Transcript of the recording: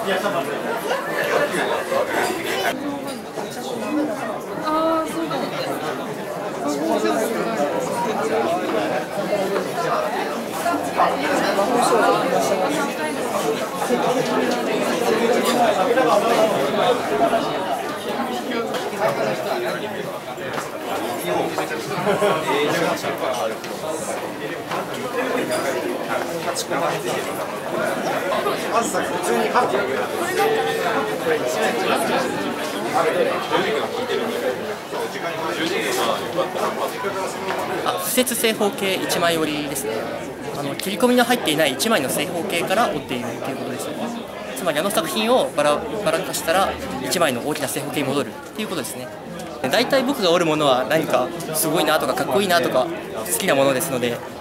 ああ、そうだね。 まずさ、普通に勝ってる。 不接正方形1枚折りですね。切り込みの入っていない1枚の正方形から折っているということです。つまり作品をバラ化したら1枚の大きな正方形に戻るということですね。大体僕が折るものは何かすごいなとかかっこいいなとか好きなものですので、